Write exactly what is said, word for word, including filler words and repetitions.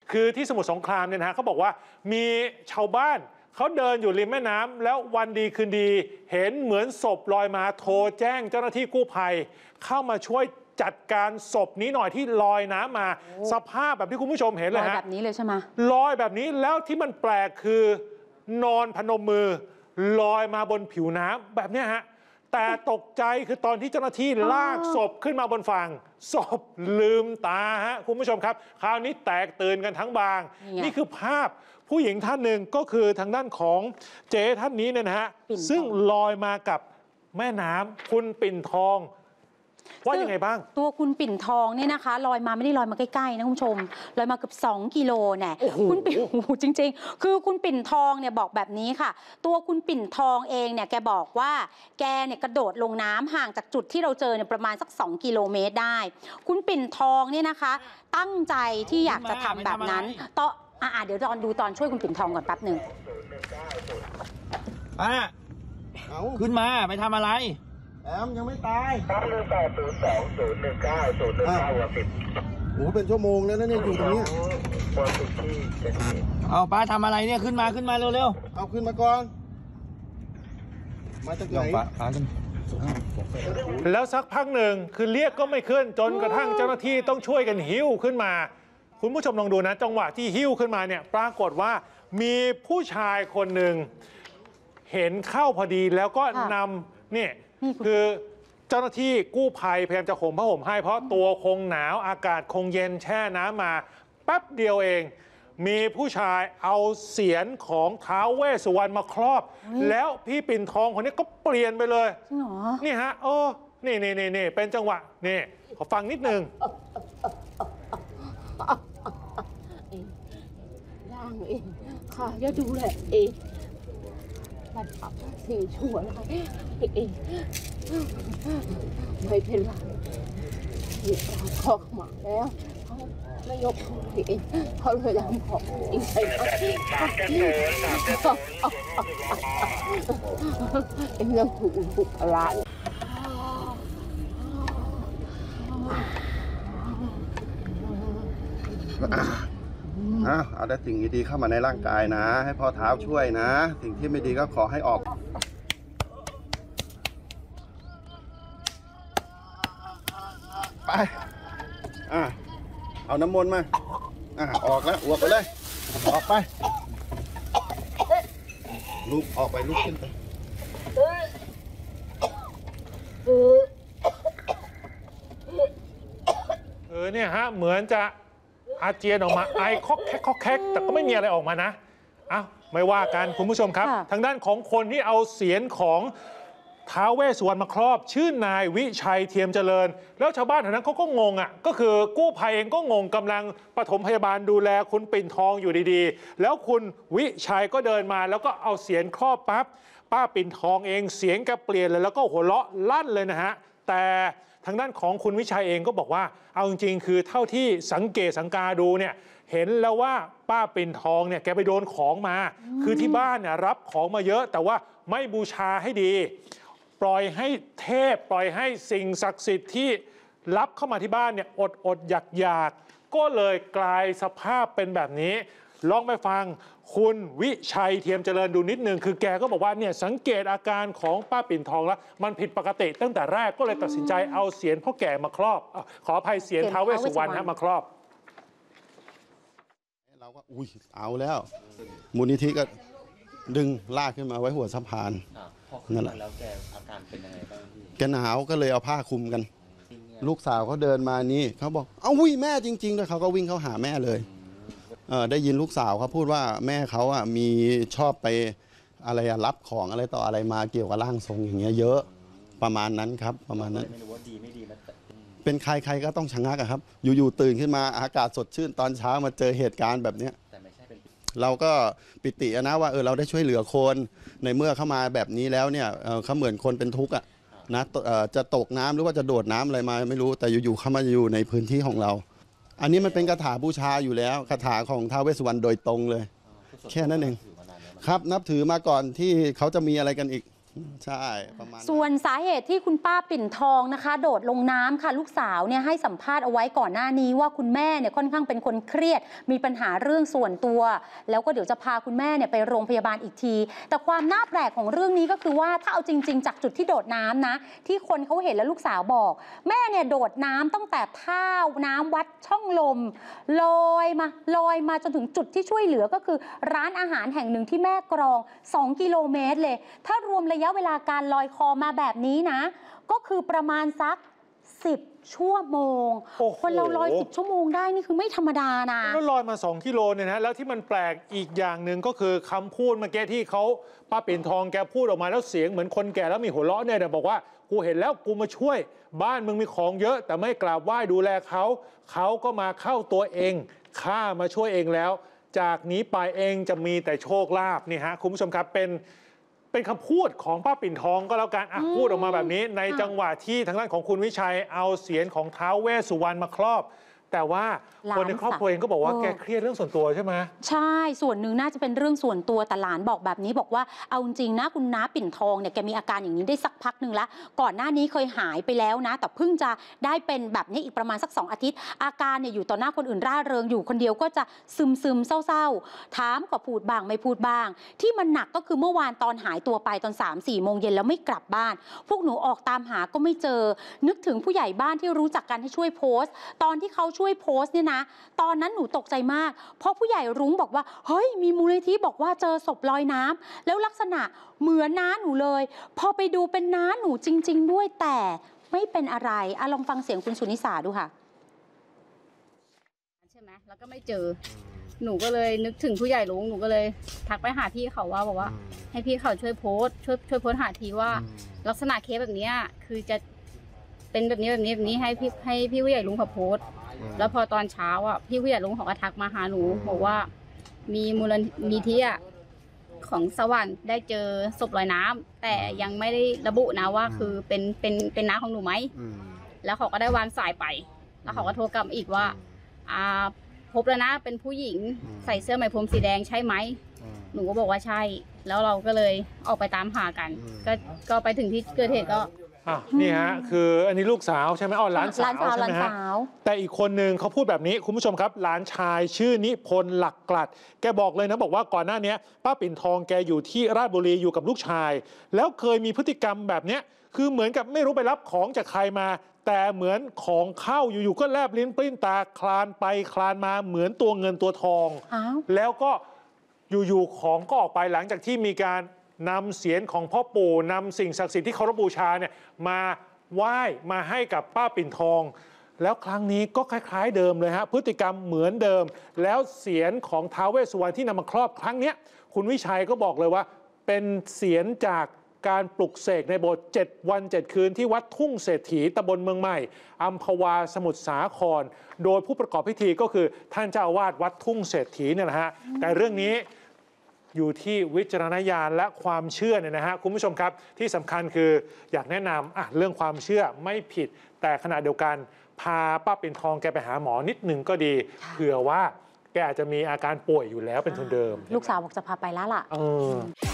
คือที่สมุทรสงครามเนี่ยนะฮะเขาบอกว่ามีชาวบ้านเขาเดินอยู่ริมแม่น้ำแล้ววันดีคืนดีเห็นเหมือนศพลอยมาโทรแจ้งเจ้าหน้าที่กู้ภัยเข้ามาช่วยจัดการศพนี้หน่อยที่ลอยน้ำมาสภาพแบบที่คุณผู้ชมเห็นเลยฮะลอยแบบนี้เลยใช่ไหมลอยแบบนี้แล้วที่มันแปลกคือนอนพนมมือลอยมาบนผิวน้ำแบบนี้ฮะแต่ตกใจคือตอนที่เจ้าหน้าที่ลากศพขึ้นมาบนฝั่งศพลืมตาฮะคุณผู้ชมครับคราวนี้แตกตื่นกันทั้งบาง น, นี่คือภาพผู้หญิงท่านหนึ่งก็คือทางด้านของเจ๊ท่านนี้เนี่ยนะฮะซึ่งลอยมากับแม่น้ำคุณปิ่นทองว่ายังไงบ้างตัวคุณปิ่นทองเนี่ยนะคะลอยมาไม่ได้ลอยมาใกล้ๆนะคุณผู้ชมลอยมาเกือบสองกิโลเนี่ยคุณปิ่นจริงๆคือคุณปิ่นทองเนี่ยบอกแบบนี้ค่ะตัวคุณปิ่นทองเองเนี่ยแกบอกว่าแกเนี่ยกระโดดลงน้ำห่างจากจุดที่เราเจอเนี่ยประมาณสักสองกิโลเมตรได้คุณปิ่นทองเนี่ยนะคะตั้งใจที่อยากจะทำแบบนั้นต่ออ่าเดี๋ยวตอนดูตอนช่วยคุณปิ่นทองก่อนแป๊บหนึ่งป้าขึ้นมาไปทำอะไรแอมยังไม่ตายตั้งหนึ่งแปดศูนย์สองศูนย์หนึ่งเก้าศูนย์หนึ่งเก้าหัวสิบโอ้เป็นชั่วโมงแล้วนะเนี่ยอยู่ตรงนี้หัวสิบที่เจ็ดสิบเอาป้าทำอะไรเนี่ยขึ้นมาขึ้นมาเร็วๆเอาขึ้นมาก่อนมาจากไหนแล้วสักพักหนึ่งคือเรียกก็ไม่ขึ้นจนกระทั่งเจ้าหน้าที่ต้องช่วยกันหิ้วขึ้นมาคุณผู้ชมลองดูนะจังหวะที่หิ้วขึ้นมาเนี่ยปรากฏว่ามีผู้ชายคนหนึ่งเห็นเข้าพอดีแล้วก็นำเนี่ยคือเจ้าหน้าที่กู้ภัยพยายามจะห่มผ้าห่มให้เพราะตัวคงหนาวอากาศคงเย็นแช่น้ำมาแป๊บเดียวเองมีผู้ชายเอาเสียรของท้าวเวสสุวรรณมาครอบแล้วพี่ปิ่นทองคนนี้ก็เปลี่ยนไปเลยนี่ฮะโอ้นี่นี่นี่นี่เป็นจังหวะนี่ขอฟังนิดนึงร่างเองข้าจะดูแลเองมันทำสิ่งชั่วร้ายเองไม่เป็นไรมีการขอขมาแล้วเขาไม่ยกโทษเองเขาเลยทำของจริงไปเป็นเรื่องถูกบุกอะไรเอาแต่สิ่งดีๆเข้ามาในร่างกายนะให้พ่อเท้าช่วยนะสิ่งที่ไม่ดีก็ขอให้ออกไปอ่ะเอาน้ำมนต์มาอ่ะออกแล้วอวกไปเลยออกไปลุกออกไปลุกขึ้นไปเออเนี่ยฮะเหมือนจะอาเจียนออกมาไอคอกแคกคอกแคกแต่ก็ไม่มีอะไรออกมานะอ้าวไม่ว่ากันคุณผู้ชมครับทางด้านของคนที่เอาเสียรของท้าวเวสสุวรรณมาครอบชื่อนายวิชัยเทียมเจริญแล้วชาวบ้านแถวนั้นเขาก็งงอ่ะก็คือกู้ภัยเองก็งงกำลังปฐมพยาบาลดูแลคุณปิ่นทองอยู่ดีๆแล้วคุณวิชัยก็เดินมาแล้วก็เอาเสียรครอบปั๊บป้าปิ่นทองเองเสียงแกเปลี่ยนเลยแล้วก็หัวเราะลั่นเลยนะฮะแต่ทางด้านของคุณวิชัยเองก็บอกว่าเอาจริงๆคือเท่าที่สังเกตสังกาดูเนี่ยเห็นแล้วว่าป้าปิ่นทองเนี่ยแกไปโดนของมาคือที่บ้านเนี่ยรับของมาเยอะแต่ว่าไม่บูชาให้ดีปล่อยให้เทพปล่อยให้สิ่งศักดิ์สิทธิ์ที่รับเข้ามาที่บ้านเนี่ยอดอดอยากอยากก็เลยกลายสภาพเป็นแบบนี้ลองไปฟังคุณวิชัยเทียมเจริญดูนิดนึงคือแกก็บอกว่าเนี่ยสังเกตอาการของป้าปิ่นทองแล้วมันผิดปกติตั้งแต่แรกก็เลยตัดสินใจเอาเสียรพ่อแก่มาครอบขออภัยเสียรท้าวเวสสุวรรณมาครอบเราก็อุ้ยเอาแล้วมูลนิธิก็ดึงลากขึ้นมาไว้หัวสะพานนั่นแหละแล้วแกอาการเป็นยังไงบ้างแกหนาวก็เลยเอาผ้าคลุมกันลูกสาวเขาเดินมานี่เขาบอกเอาวิ่งแม่จริงๆด้วยเขาก็วิ่งเข้าหาแม่เลยเออได้ยินลูกสาวเขาพูดว่าแม่เขาอ่ะมีชอบไปอะไรรับของอะไรต่ออะไรมาเกี่ยวกับร่างทรงอย่างเงี้ยเยอะประมาณนั้นครับประมาณนั้นไม่รู้ว่าดีไม่ดีมันเป็นใครใครก็ต้องชะงักอะครับอยู่ๆตื่นขึ้นมาอากาศสดชื่นตอนเช้ามาเจอเหตุการณ์แบบเนี้ยเราก็ปิตินะว่าเออเราได้ช่วยเหลือคนในเมื่อเข้ามาแบบนี้แล้วเนี่ยเขาเหมือนคนเป็นทุกข์อ่ะนะจะตกน้ำหรือว่าจะโดดน้ำอะไรมาไม่รู้แต่อยู่ๆเข้ามาอยู่ในพื้นที่ของเราอันนี้มันเป็นคาถาบูชาอยู่แล้วคาถาของท้าวเวสสุวรรณโดยตรงเลยแค่นั้นเองครับนับถือมาก่อนที่เขาจะมีอะไรกันอีกใช่ประมาณส่วนสาเหตุที่คุณป้าปิ่นทองนะคะ โดดลงน้ำค่ะลูกสาวเนี่ยให้สัมภาษณ์เอาไว้ก่อนหน้านี้ว่าคุณแม่เนี่ยค่อนข้างเป็นคนเครียดมีปัญหาเรื่องส่วนตัวแล้วก็เดี๋ยวจะพาคุณแม่เนี่ยไปโรงพยาบาลอีกทีแต่ความน่าแปลกของเรื่องนี้ก็คือว่าถ้าเอาจริงๆจากจุดที่โดดน้ำนะที่คนเขาเห็นแล้วลูกสาวบอกแม่เนี่ยโดดน้ำตั้งแต่ท่าน้ำวัดช่องลมลอยมาลอยมาจนถึงจุดที่ช่วยเหลือก็คือร้านอาหารแห่งหนึ่งที่แม่กรองสองกิโลเมตรเลยถ้ารวมระยะเวลาการลอยคอมาแบบนี้นะก็คือประมาณสักสิบชั่วโมงคนเราลอยสิบชั่วโมงได้นี่คือไม่ธรรมดานะแล้วลอยมาสองกิโลเนี่ยนะแล้วที่มันแปลกอีกอย่างหนึ่งก็คือคำพูดเมื่อกี้ที่เขาป้าปิ่นทองแกพูดออกมาแล้วเสียงเหมือนคนแก่แล้วมีหัวเราะเนี่ยบอกว่ากูเห็นแล้วกูมาช่วยบ้านมึงมีของเยอะแต่ไม่กราบไหว้ดูแลเขาเขาก็มาเข้าตัวเองข้ามาช่วยเองแล้วจากนี้ไปเองจะมีแต่โชคลาภนี่ฮะคุณผู้ชมครับเป็นเป็นคำพูดของป้าปิ่นทองก็แล้วกันอ่ะพูดออกมาแบบนี้ในจังหวะที่ทางด้านของคุณวิชัยเอาเสียงของท้าวเวสสุวรรณมาครอบแต่ว่าคนในครอบครัวเองก็บอกว่าแกเครียดเรื่องส่วนตัวใช่ไหมใช่ส่วนหนึ่งน่าจะเป็นเรื่องส่วนตัวแต่หลานบอกแบบนี้บอกว่าเอาจริงนะคุณน้าปิ่นทองเนี่ยแกมีอาการอย่างนี้ได้สักพักหนึ่งแล้วก่อนหน้านี้เคยหายไปแล้วนะแต่เพิ่งจะได้เป็นแบบนี้อีกประมาณสักสองอาทิตย์อาการเนี่ยอยู่ต่อหน้าคนอื่นร่าเริงอยู่คนเดียวก็จะซึมซึมเศร้าๆถามก็พูดบ้างไม่พูดบ้างที่มันหนักก็คือเมื่อวานตอนหายตัวไปตอนสามสี่โมงเย็นแล้วไม่กลับบ้านพวกหนูออกตามหาก็ไม่เจอนึกถึงผู้ใหญ่บ้านที่รู้จักกันให้ช่วยโพสต์ตอนที่เขาช่วยโพสต์เนี่ยนะตอนนั้นหนูตกใจมากเพราะผู้ใหญ่รุ้งบอกว่าเฮ้ยมีมูลนิธิบอกว่าเจอศพลอยน้ำแล้วลักษณะเหมือนน้าหนูเลยพอไปดูเป็นน้าหนูจริงๆด้วยแต่ไม่เป็นอะไรอะลองฟังเสียงคุณสุนิสาดูค่ะใช่ไหมแล้วก็ไม่เจอหนูก็เลยนึกถึงผู้ใหญ่รุ้งหนูก็เลยทักไปหาพี่เขาว่าบอกว่าให้พี่เขาช่วยโพสต์ช่วยช่วยโพสต์หาทีว่าลักษณะเคสแบบนี้คือจะเป็นแบบนี้แบบนี้แบบนี้ให้พี่ให้พี่ผู้ใหญ่รุ้งเขาโพสต์แล้วพอตอนเช้าอ่ะพี่ผู้ใหญ่ลุงเขาก็ทักมาหาหนูบอกว่ามีมูลนิธิของสวรรค์ได้เจอศพลอยน้ำแต่ยังไม่ได้ระบุนะว่าคือเป็นเป็นเป็นน้าของหนูไหมแล้วเขาก็ได้วางสายไปแล้วเขาก็โทรกลับอีกว่าอ่าพบแล้วนะเป็นผู้หญิงใส่เสื้อไหมพรมสีแดงใช่ไหมหนูก็บอกว่าใช่แล้วเราก็เลยออกไปตามหากันก็ก็ไปถึงที่เกิดเหตุก็อ่ะนี่ฮะคืออันนี้ลูกสาวใช่ไหมอ๋อหลานสาวใช่ไหมฮะแต่อีกคนนึงเขาพูดแบบนี้คุณผู้ชมครับหลานชายชื่อนิพนธ์หลักกลัดแกบอกเลยนะบอกว่าก่อนหน้านี้ป้าปิ่นทองแกอยู่ที่ราชบุรีอยู่กับลูกชายแล้วเคยมีพฤติกรรมแบบนี้คือเหมือนกับไม่รู้ไปรับของจากใครมาแต่เหมือนของเข้าอยู่ๆก็แลบลิ้นปลิ้นตาคลานไปคลานมาเหมือนตัวเงินตัวทองแล้วก็อยู่ๆของก็ออกไปหลังจากที่มีการนำเสียงของพ่อปู่นำสิ่งศักดิ์สิทธิ์ที่เคารพบูชาเนี่ยมาไหว้มาให้กับป้าปิ่นทองแล้วครั้งนี้ก็คล้ายๆเดิมเลยฮะพฤติกรรมเหมือนเดิมแล้วเสียงของท้าวเวสสุวรรณที่นำมาครอบครั้งนี้คุณวิชัยก็บอกเลยว่าเป็นเสียงจากการปลุกเสกในโบสถ์เจ็ดวันเจ็ดคืนที่วัดทุ่งเศรษฐีตำบลเมืองใหม่อัมพวาสมุทรสาครโดยผู้ประกอบพิธีก็คือท่านเจ้าอาวาสวัดทุ่งเศรษฐีเนี่ยนะฮะแต่เรื่องนี้อยู่ที่วิจารณญาณและความเชื่อเนี่ยนะฮะคุณผู้ชมครับที่สำคัญคืออยากแนะนำอ่ะเรื่องความเชื่อไม่ผิดแต่ขณะเดียวกันพาป้าปิ่นทองแกไปหาหมอนิดนึงก็ดีเผื่อว่าแกอาจจะมีอาการป่วยอยู่แล้วเป็นทุนเดิมลูกสาวบอกจะพาไปแล้วล่ะ